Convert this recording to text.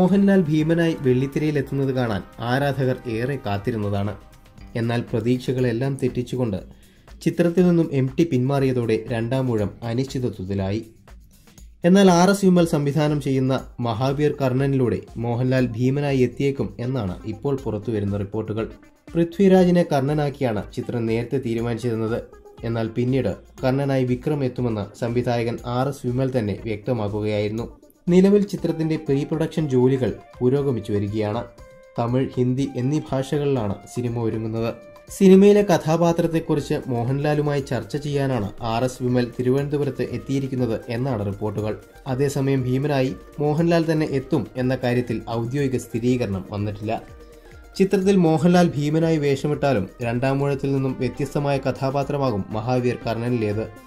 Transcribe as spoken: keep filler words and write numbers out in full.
മോഹൻലാൽ ഭീമനായി വെള്ളിത്തിരയിലെത്തുന്നത് കാണാൻ ആരാധകർ ഏറെ കാത്തിരുന്നതാണ്. എന്നാൽ പ്രതീക്ഷകളെല്ലാം തെറ്റിച്ചുകൊണ്ട് ചിത്രത്തിൽ നിന്നും എം ടി പിന്മാറിയതോടെ രണ്ടാം ഊഴം അനിശ്ചിതത്വത്തിലായി. എന്നാൽ ആർ എസ് വിമൽ സംവിധാനം ചെയ്യുന്ന മഹാവീർ കർണനിലൂടെ മോഹൻലാൽ ഭീമനായി എത്തിയേക്കും എന്നാണ് ഇപ്പോൾ പുറത്തുവരുന്ന റിപ്പോർട്ടുകൾ. പൃഥ്വിരാജിനെ കർണനാക്കിയാണ് ചിത്രം നേരത്തെ തീരുമാനിച്ചിരുന്നത്. എന്നാൽ പിന്നീട് കർണനായി വിക്രം എത്തുമെന്ന് സംവിധായകൻ ആർ എസ് വിമൽ തന്നെ വ്യക്തമാക്കുകയായിരുന്നു. നിലവിൽ ചിത്രത്തിന്റെ പ്രീ പ്രൊഡക്ഷൻ ജോലികൾ പുരോഗമിച്ചു വരികയാണ്. തമിഴ്, ഹിന്ദി എന്നീ ഭാഷകളിലാണ് സിനിമ ഒരുങ്ങുന്നത്. സിനിമയിലെ കഥാപാത്രത്തെക്കുറിച്ച് മോഹൻലാലുമായി ചർച്ച ചെയ്യാനാണ് ആർ എസ് വിമൽ തിരുവനന്തപുരത്ത് എത്തിയിരിക്കുന്നത് എന്നാണ് റിപ്പോർട്ടുകൾ. അതേസമയം ഭീമനായി മോഹൻലാൽ തന്നെ എത്തും എന്ന കാര്യത്തിൽ ഔദ്യോഗിക സ്ഥിരീകരണം വന്നിട്ടില്ല. ചിത്രത്തിൽ മോഹൻലാൽ ഭീമനായി വേഷമിട്ടാലും രണ്ടാം ഊഴത്തിൽ നിന്നും വ്യത്യസ്തമായ കഥാപാത്രമാകും മഹാവീർ കർണനിലേത്.